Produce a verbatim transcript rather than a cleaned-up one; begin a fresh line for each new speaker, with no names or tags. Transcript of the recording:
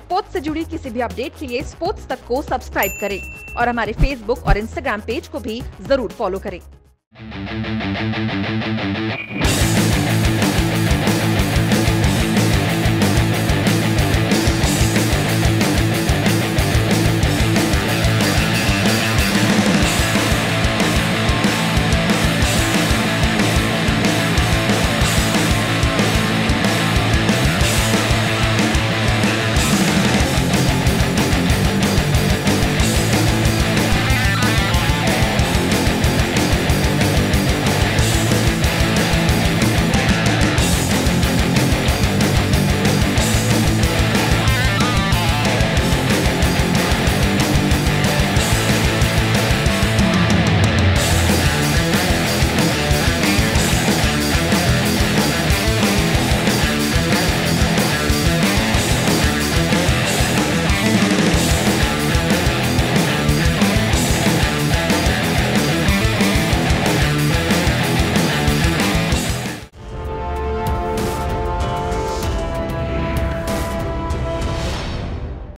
Sports से जुड़ी किसी भी अपडेट के लिए स्पोर्ट्स तक को सब्सक्राइब करें और हमारे फेसबुक और इंस्टाग्राम पेज को भी जरूर फॉलो करें।